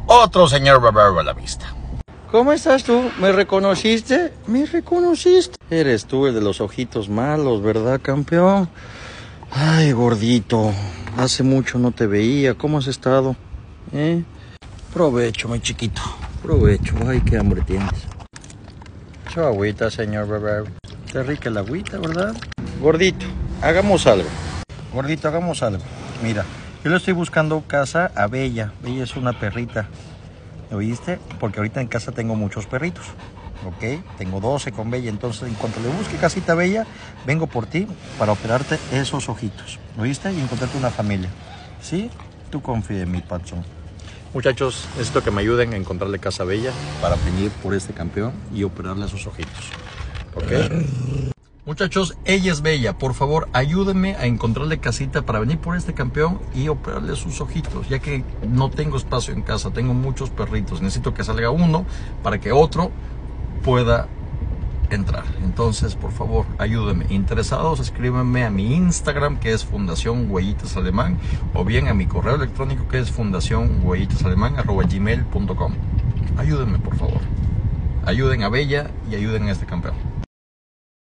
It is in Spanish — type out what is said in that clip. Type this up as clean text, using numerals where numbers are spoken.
otro señor barbero a la vista. ¿Cómo estás tú? ¿Me reconociste? ¿Me reconociste? Eres tú el de los ojitos malos, ¿verdad, campeón? Ay, gordito, hace mucho no te veía. ¿Cómo has estado? Provecho, mi chiquito. Provecho. Ay, qué hambre tienes. Su agüita, señor barbero. Está rica la agüita, ¿verdad? Gordito, hagamos algo. Gordito, hagamos algo. Mira, yo le estoy buscando casa a Bella. Bella es una perrita. ¿Oíste? Porque ahorita en casa tengo muchos perritos, ¿ok? Tengo 12 con Bella, entonces en cuanto le busque casita Bella, vengo por ti para operarte esos ojitos, ¿oíste? Y encontrarte una familia, ¿sí? Tú confía en mi panzón. Muchachos, necesito que me ayuden a encontrarle casa Bella para venir por este campeón y operarle esos ojitos, ¿ok? Muchachos, ella es Bella, por favor ayúdenme a encontrarle casita para venir por este campeón y operarle sus ojitos, ya que no tengo espacio en casa, tengo muchos perritos, necesito que salga uno para que otro pueda entrar. Entonces, por favor, ayúdenme. Interesados, escríbanme a mi Instagram, que es Fundación Huellitas Alemán, o bien a mi correo electrónico, que es fundacionhuellitasalemán@gmail.com. Ayúdenme, por favor. Ayuden a Bella y ayuden a este campeón.